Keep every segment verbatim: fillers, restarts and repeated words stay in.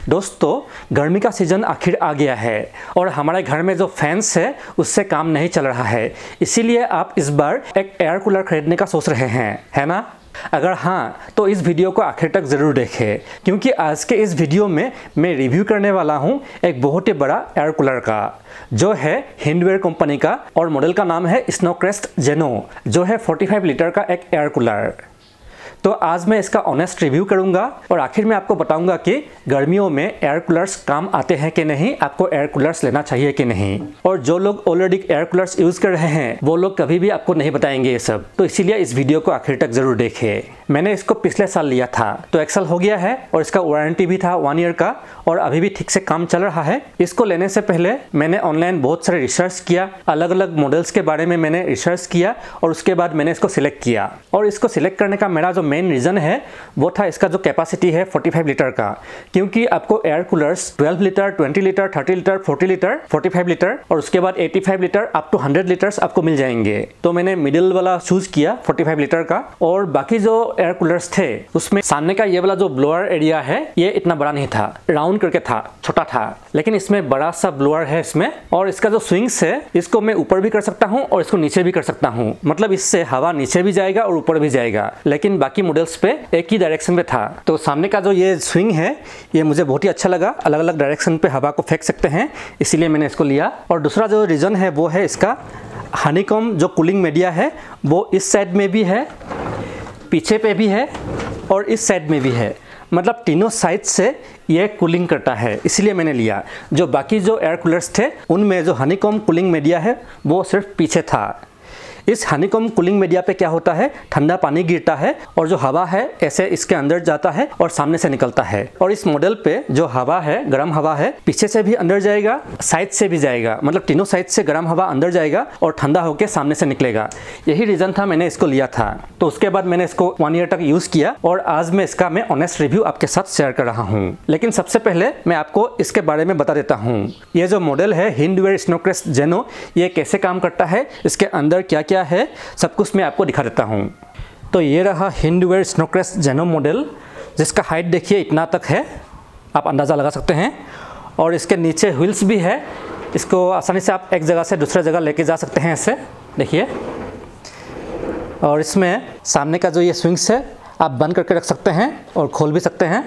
दोस्तों, गर्मी का सीज़न आखिर आ गया है और हमारे घर में जो फैंस है उससे काम नहीं चल रहा है। इसीलिए आप इस बार एक एयर कूलर खरीदने का सोच रहे हैं, है ना? अगर हाँ, तो इस वीडियो को आखिर तक ज़रूर देखें, क्योंकि आज के इस वीडियो में मैं रिव्यू करने वाला हूँ एक बहुत ही बड़ा एयर कूलर का, जो है हिंडवेयर कंपनी का और मॉडल का नाम है स्नोक्रेस्ट जेनो, जो है पैंतालीस लीटर का एक एयर कूलर। तो आज मैं इसका ऑनेस्ट रिव्यू करूंगा और आखिर में आपको बताऊंगा कि गर्मियों में एयर कूलर्स काम आते हैं कि नहीं, आपको एयर कूलर्स लेना चाहिए कि नहीं। और जो लोग ऑलरेडी एयर कूलर्स यूज़ कर रहे हैं वो लोग कभी भी आपको नहीं बताएंगे ये सब, तो इसीलिए इस वीडियो को आखिर तक ज़रूर देखें। मैंने इसको पिछले साल लिया था, तो एक साल हो गया है और इसका वारंटी भी था वन ईयर का और अभी भी ठीक से काम चल रहा है। इसको लेने से पहले मैंने ऑनलाइन बहुत सारे रिसर्च किया, अलग अलग मॉडल्स के बारे में मैंने रिसर्च किया और उसके बाद मैंने इसको सिलेक्ट किया। और इसको सिलेक्ट करने का मेरा जो मेन रीज़न है वो था इसका जो कैपेसिटी है पैंतालीस लीटर का, क्योंकि आपको एयर कूलर्स बारह लीटर, बीस लीटर, तीस लीटर, चालीस लीटर, पैंतालीस लीटर और उसके बाद पचासी लीटर अप टू सौ लीटर्स आपको मिल जाएंगे। तो मैंने मिडिल वाला चूज किया पैंतालीस लीटर का। और बाकी जो एयर कूलर्स थे उसमें सामने का ये वाला जो ब्लोअर एरिया है ये इतना बड़ा नहीं था, राउंड करके था, छोटा था, लेकिन इसमें बड़ा सा ब्लोअर है इसमें। और इसका जो स्विंग्स है इसको मैं ऊपर भी कर सकता हूँ और इसको नीचे भी कर सकता हूँ, मतलब इससे हवा नीचे भी जाएगा और ऊपर भी जाएगा, लेकिन बाकी मॉडल्स पे एक ही डायरेक्शन में था। तो सामने का जो ये स्विंग है ये मुझे बहुत ही अच्छा लगा, अलग अलग डायरेक्शन पे हवा को फेंक सकते हैं, इसीलिए मैंने इसको लिया। और दूसरा जो रीज़न है वो है इसका हनीकॉम्ब जो कूलिंग मीडिया है वो इस साइड में भी है, पीछे पे भी है और इस साइड में भी है, मतलब तीनों साइड से ये कूलिंग करता है, इसलिए मैंने लिया। जो बाकी जो एयर कूलर्स थे उनमें जो हनीकॉम्ब कूलिंग मीडिया है वो सिर्फ पीछे था। इस हनीकॉम्ब कूलिंग मीडिया पे क्या होता है, ठंडा पानी गिरता है और जो हवा है ऐसे इसके अंदर जाता है और सामने से निकलता है। और इस मॉडल पे जो हवा है, गर्म हवा है, पीछे से भी अंदर जाएगा, साइड से भी जाएगा, मतलब तीनों साइड से गर्म हवा अंदर जाएगा और ठंडा होकर सामने से निकलेगा। यही रीज़न था मैंने इसको लिया था। तो उसके बाद मैंने इसको वन ईयर तक यूज़ किया और आज मैं इसका मैं ऑनेस्ट रिव्यू आपके साथ शेयर कर रहा हूँ। लेकिन सबसे पहले मैं आपको इसके बारे में बता देता हूँ। ये जो मॉडल है हिंडवेयर स्नोक्रेस्ट जेनो, ये कैसे काम करता है, इसके अंदर क्या क्या है, सब कुछ मैं आपको दिखा देता हूँ। तो ये रहा हिंडवेयर स्नोक्रेस्ट जेनो मॉडल, जिसका हाइट देखिए इतना तक है, आप अंदाज़ा लगा सकते हैं। और इसके नीचे व्हील्स भी है, इसको आसानी से आप एक जगह से दूसरे जगह लेके जा सकते हैं ऐसे, देखिए। और इसमें सामने का जो ये स्विंग्स है आप बंद करके रख सकते हैं और खोल भी सकते हैं।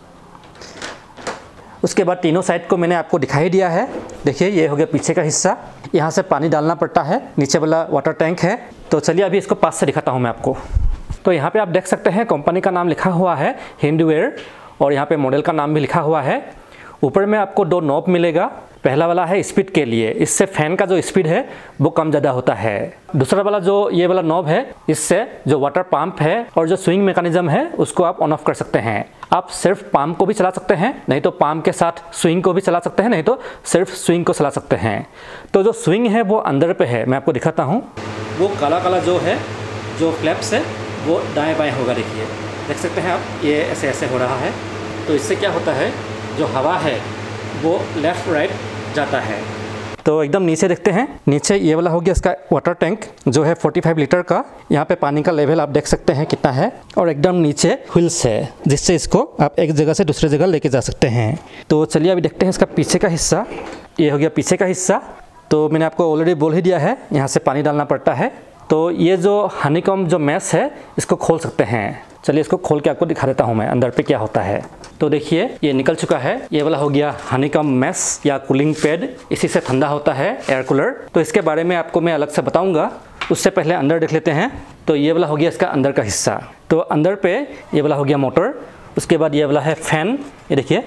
उसके बाद तीनों साइड को मैंने आपको दिखाई दिया है, देखिए ये हो गया पीछे का हिस्सा, यहाँ से पानी डालना पड़ता है, नीचे वाला वाटर टैंक है। तो चलिए अभी इसको पास से दिखाता हूँ मैं आपको। तो यहाँ पे आप देख सकते हैं कंपनी का नाम लिखा हुआ है हिंडवेयर और यहाँ पे मॉडल का नाम भी लिखा हुआ है। ऊपर में आपको दो नॉब मिलेगा, पहला वाला है स्पीड के लिए, इससे फैन का जो स्पीड है वो कम ज़्यादा होता है। दूसरा वाला जो ये वाला नॉब है, इससे जो वाटर पंप है और जो स्विंग मैकेनिज्म है उसको आप ऑन ऑफ कर सकते हैं। आप सिर्फ पंप को भी चला सकते हैं, नहीं तो पंप के साथ स्विंग को भी चला सकते हैं, नहीं तो सिर्फ स्विंग को चला सकते हैं। तो जो स्विंग है वो अंदर पे है, मैं आपको दिखाता हूँ। वो काला काला जो है, जो फ्लैप्स है वो दाएँ बाएँ होगा, देखिए देख सकते हैं आप, ये ऐसे ऐसे हो रहा है। तो इससे क्या होता है, जो हवा है वो लेफ़्ट राइट जाता है। तो एकदम नीचे देखते हैं, नीचे ये वाला हो गया इसका वाटर टैंक जो है पैंतालीस लीटर का। यहाँ पे पानी का लेवल आप देख सकते हैं कितना है और एकदम नीचे व्हील्स है, जिससे इसको आप एक जगह से दूसरी जगह लेके जा सकते हैं। तो चलिए अभी देखते हैं इसका पीछे का हिस्सा। ये हो गया पीछे का हिस्सा। तो मैंने आपको ऑलरेडी बोल ही दिया है, यहाँ से पानी डालना पड़ता है। तो ये जो हनीकॉम्ब जो मैश है इसको खोल सकते हैं। चलिए इसको खोल के आपको दिखा देता हूँ मैं अंदर पे क्या होता है। तो देखिए ये निकल चुका है, ये वाला हो गया हनीकॉम्ब मैश या कूलिंग पैड, इसी से ठंडा होता है एयर कूलर। तो इसके बारे में आपको मैं अलग से बताऊंगा, उससे पहले अंदर देख लेते हैं। तो ये वाला हो गया इसका अंदर का हिस्सा। तो अंदर पे ये वाला हो गया मोटर, उसके बाद ये वाला है फैन, ये देखिए।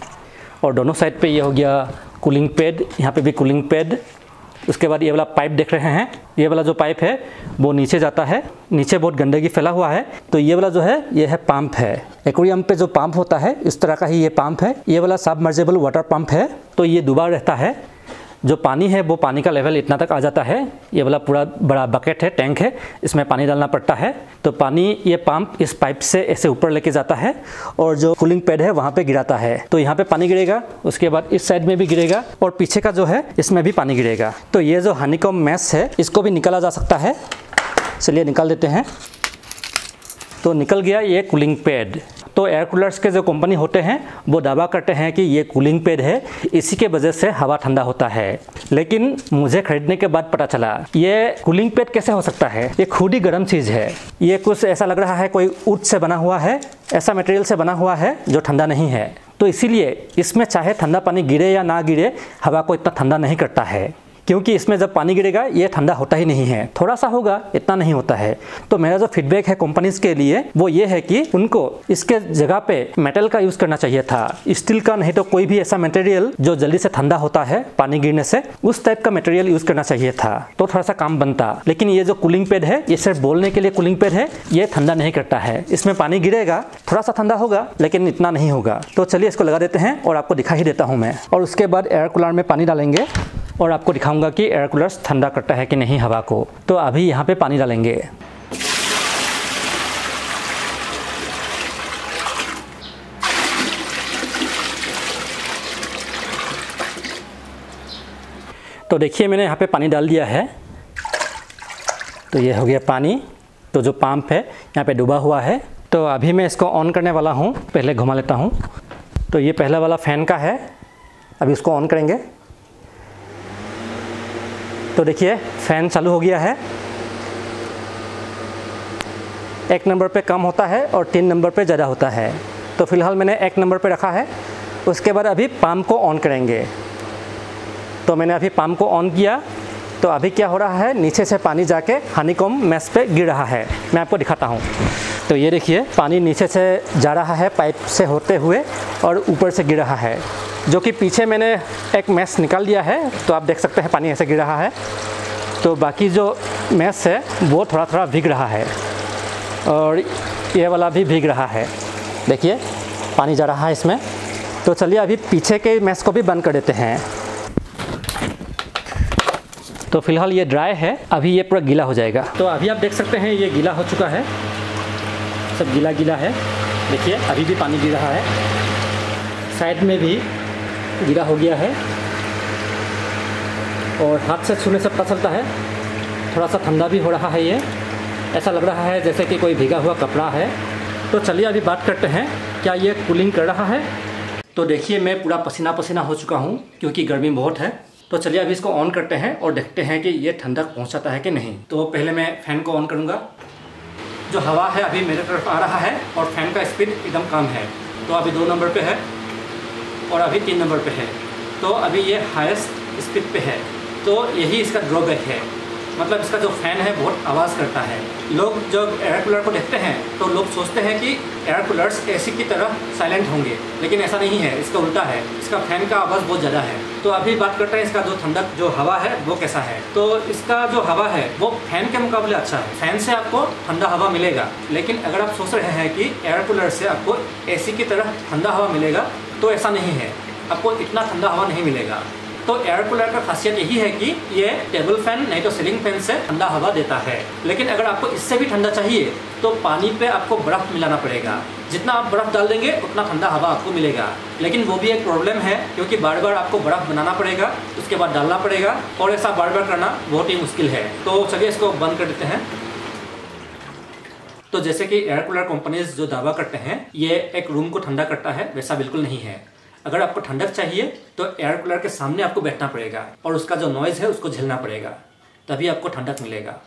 और दोनों साइड पे ये हो गया कूलिंग पैड, यहाँ पे भी कूलिंग पैड। उसके बाद ये वाला पाइप देख रहे हैं, ये वाला जो पाइप है वो नीचे जाता है, नीचे बहुत गंदगी फैला हुआ है। तो ये वाला जो है ये है पंप है, एक्वेरियम पे जो पंप होता है इस तरह का ही ये पंप है। ये वाला सबमर्सिबल वाटर पंप है। तो ये डूबा रहता है, जो पानी है वो पानी का लेवल इतना तक आ जाता है। ये वाला पूरा बड़ा बकेट है, टैंक है, इसमें पानी डालना पड़ता है। तो पानी ये पंप इस पाइप से ऐसे ऊपर लेके जाता है और जो कूलिंग पैड है वहाँ पे गिराता है। तो यहाँ पे पानी गिरेगा, उसके बाद इस साइड में भी गिरेगा और पीछे का जो है इसमें भी पानी गिरेगा। तो ये जो हनीकॉम्ब मैश है इसको भी निकाला जा सकता है। चलिए निकाल देते हैं। तो निकल गया ये कूलिंग पैड। तो एयर कूलर्स के जो कंपनी होते हैं वो दावा करते हैं कि ये कूलिंग पैड है, इसी के वजह से हवा ठंडा होता है। लेकिन मुझे खरीदने के बाद पता चला ये कूलिंग पैड कैसे हो सकता है, ये खुद ही गर्म चीज़ है। ये कुछ ऐसा लग रहा है कोई ऊद से बना हुआ है, ऐसा मटेरियल से बना हुआ है जो ठंडा नहीं है। तो इसीलिए इसमें चाहे ठंडा पानी गिरे या ना गिरे, हवा को इतना ठंडा नहीं करता है, क्योंकि इसमें जब पानी गिरेगा ये ठंडा होता ही नहीं है, थोड़ा सा होगा, इतना नहीं होता है। तो मेरा जो फीडबैक है कंपनीज के लिए वो ये है कि उनको इसके जगह पे मेटल का यूज़ करना चाहिए था, स्टील का नहीं तो कोई भी ऐसा मटेरियल जो जल्दी से ठंडा होता है पानी गिरने से, उस टाइप का मटेरियल यूज़ करना चाहिए था, तो थोड़ा सा काम बनता। लेकिन ये जो कूलिंग पैड है ये सिर्फ बोलने के लिए कूलिंग पैड है, ये ठंडा नहीं करता है। इसमें पानी गिरेगा, थोड़ा सा ठंडा होगा, लेकिन इतना नहीं होगा। तो चलिए इसको लगा देते हैं और आपको दिखा ही देता हूँ मैं। और उसके बाद एयर कूलर में पानी डालेंगे और आपको दिखाऊंगा कि एयर कूलर ठंडा करता है कि नहीं हवा को। तो अभी यहाँ पे पानी डालेंगे। तो देखिए मैंने यहाँ पे पानी डाल दिया है। तो ये हो गया पानी। तो जो पंप है यहाँ पे डूबा हुआ है। तो अभी मैं इसको ऑन करने वाला हूँ, पहले घुमा लेता हूँ। तो ये पहला वाला फ़ैन का है, अभी इसको ऑन करेंगे। तो देखिए फ़ैन चालू हो गया है। एक नंबर पे कम होता है और तीन नंबर पे ज़्यादा होता है। तो फिलहाल मैंने एक नंबर पे रखा है। उसके बाद अभी पंप को ऑन करेंगे। तो मैंने अभी पंप को ऑन किया। तो अभी क्या हो रहा है, नीचे से पानी जाके हनीकॉम्ब मेश पे गिर रहा है। मैं आपको दिखाता हूँ। तो ये देखिए पानी नीचे से जा रहा है पाइप से होते हुए और ऊपर से गिर रहा है, जो कि पीछे मैंने एक मैश निकाल दिया है। तो आप देख सकते हैं पानी ऐसे गिर रहा है। तो बाकी जो मैश है वो थोड़ा थोड़ा भीग रहा है और ये वाला भी भीग रहा है। देखिए पानी जा रहा है इसमें। तो चलिए अभी पीछे के मैश को भी बंद कर देते हैं। तो फिलहाल ये ड्राई है, अभी ये पूरा गीला हो जाएगा। तो अभी आप देख सकते हैं ये गीला हो चुका है, सब गीला गीला है। देखिए अभी भी पानी गिर रहा है, साइड में भी गीला हो गया है और हाथ से छूने से पता चलता है थोड़ा सा ठंडा भी हो रहा है। ये ऐसा लग रहा है जैसे कि कोई भीगा हुआ कपड़ा है। तो चलिए अभी बात करते हैं क्या ये कूलिंग कर रहा है। तो देखिए मैं पूरा पसीना पसीना हो चुका हूँ क्योंकि गर्मी बहुत है। तो चलिए अभी इसको ऑन करते हैं और देखते हैं कि ये ठंडक पहुँचाता है कि नहीं। तो पहले मैं फ़ैन को ऑन करूँगा। जो हवा है अभी मेरे तरफ आ रहा है और फ़ैन का स्पीड एकदम कम है। तो अभी दो नंबर पे है और अभी तीन नंबर पे है। तो अभी ये हाईएस्ट स्पीड पे है। तो यही इसका ड्रॉबैक है, मतलब इसका जो फ़ैन है बहुत आवाज़ करता है। लोग जब एयर कूलर को देखते हैं तो लोग सोचते हैं कि एयर कूलर्स एसी की तरह साइलेंट होंगे, लेकिन ऐसा नहीं है, इसका उल्टा है। इसका फ़ैन का आवाज़ बहुत ज़्यादा है। तो अभी बात करते हैं इसका जो ठंडक जो हवा है वो कैसा है। तो इसका जो हवा है वो फ़ैन के मुकाबले अच्छा है। फ़ैन से आपको ठंडा हवा मिलेगा, लेकिन अगर आप सोच रहे हैं कि एयर कूलर से आपको एसी की तरह ठंडा हवा मिलेगा तो ऐसा नहीं है, आपको इतना ठंडा हवा नहीं मिलेगा। तो एयर कूलर का खासियत यही है कि ये टेबल फैन नहीं तो सीलिंग फैन से ठंडा हवा देता है। लेकिन अगर आपको इससे भी ठंडा चाहिए तो पानी पे आपको बर्फ़ मिलाना पड़ेगा। जितना आप बर्फ़ डाल देंगे उतना ठंडा हवा आपको मिलेगा। लेकिन वो भी एक प्रॉब्लम है क्योंकि बार बार आपको बर्फ़ बनाना पड़ेगा, उसके बाद डालना पड़ेगा और ऐसा बार बार करना बहुत ही मुश्किल है। तो चलिए इसको बंद कर देते हैं। तो जैसे कि एयर कूलर कंपनीज जो दावा करते हैं ये एक रूम को ठंडा करता है, वैसा बिल्कुल नहीं है। अगर आपको ठंडक चाहिए तो एयर कूलर के सामने आपको बैठना पड़ेगा और उसका जो नॉइज़ है उसको झेलना पड़ेगा, तभी आपको ठंडक मिलेगा।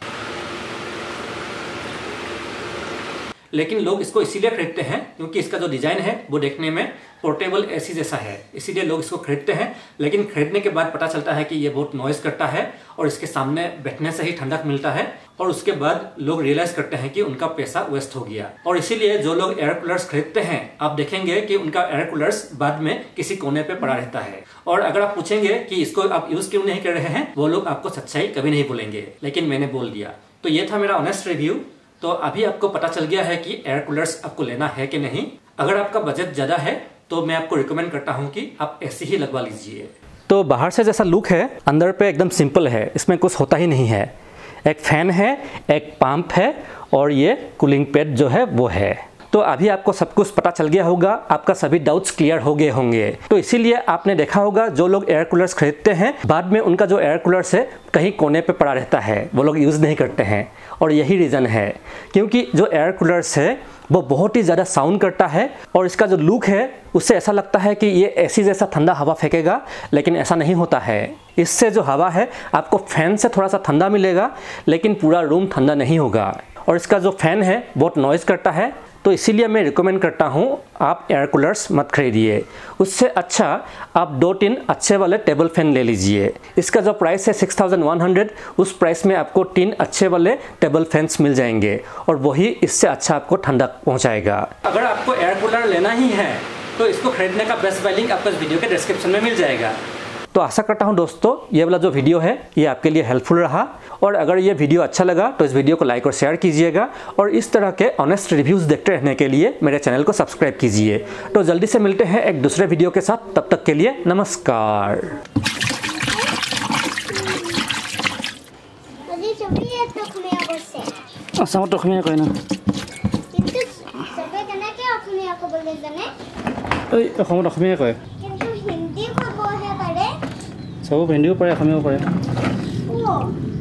लेकिन लोग इसको इसीलिए खरीदते हैं क्योंकि इसका जो डिज़ाइन है वो देखने में पोर्टेबल एसी जैसा है, इसीलिए लोग इसको खरीदते हैं। लेकिन खरीदने के बाद पता चलता है कि ये बहुत नॉइज़ करता है और इसके सामने बैठने से ही ठंडक मिलता है और उसके बाद लोग रियलाइज़ करते हैं कि उनका पैसा वेस्ट हो गया। और इसीलिए जो लोग एयर कूलर्स खरीदते हैं आप देखेंगे कि उनका एयर कूलर्स बाद में किसी कोने पे पड़ा रहता है। और अगर आप पूछेंगे कि इसको आप यूज़ क्यों नहीं कर रहे हैं, वो लोग आपको सच्चाई कभी नहीं बोलेंगे, लेकिन मैंने बोल दिया। तो ये था मेरा ऑनेस्ट रिव्यू। तो अभी आपको पता चल गया है कि एयर कूलर्स आपको लेना है कि नहीं। अगर आपका बजट ज़्यादा है तो मैं आपको रिकमेंड करता हूँ कि आप ऐसे ही लगवा लीजिए। तो बाहर से जैसा लुक है अंदर पे एकदम सिंपल है, इसमें कुछ होता ही नहीं है। एक फ़ैन है, एक पंप है और ये कूलिंग पैड जो है वो है। तो अभी आपको सब कुछ पता चल गया होगा, आपका सभी डाउट्स क्लियर हो गए होंगे। तो इसीलिए आपने देखा होगा जो लोग एयर कूलर्स खरीदते हैं बाद में उनका जो एयर कूलर्स है कहीं कोने पे पड़ा रहता है, वो लोग यूज़ नहीं करते हैं। और यही रीज़न है, क्योंकि जो एयर कूलर्स है वो बहुत ही ज़्यादा साउंड करता है और इसका जो लुक है उससे ऐसा लगता है कि ये एसी जैसा ठंडा हवा फेंकेगा, लेकिन ऐसा नहीं होता है। इससे जो हवा है आपको फैन से थोड़ा सा ठंडा मिलेगा, लेकिन पूरा रूम ठंडा नहीं होगा। और इसका जो फ़ैन है बहुत नॉइज़ करता है, तो इसीलिए मैं रिकमेंड करता हूँ आप एयर कूलर्स मत खरीदिए। उससे अच्छा आप दो तीन अच्छे वाले टेबल फैन ले लीजिए। इसका जो प्राइस है सिक्स थाउजेंड वन हंड्रेड, उस प्राइस में आपको तीन अच्छे वाले टेबल फैंस मिल जाएंगे और वही इससे अच्छा आपको ठंडा पहुँचाएगा। अगर आपको एयर कूलर लेना ही है तो इसको खरीदने का बेस्ट बाय लिंक आपको इस वीडियो के डिस्क्रिप्शन में मिल जाएगा। तो आशा करता हूं दोस्तों ये वाला जो वीडियो है ये आपके लिए हेल्पफुल रहा, और अगर ये वीडियो अच्छा लगा तो इस वीडियो को लाइक और शेयर कीजिएगा, और इस तरह के ऑनेस्ट रिव्यूज़ देखते रहने के लिए मेरे चैनल को सब्सक्राइब कीजिए। तो जल्दी से मिलते हैं एक दूसरे वीडियो के साथ, तब तक के लिए नमस्कार। আসামত অসমীয়া কয় ন এই অসমত অসমীয়া কয় চব হিন্দীও পাৰে অসমীয়াও পাৰে।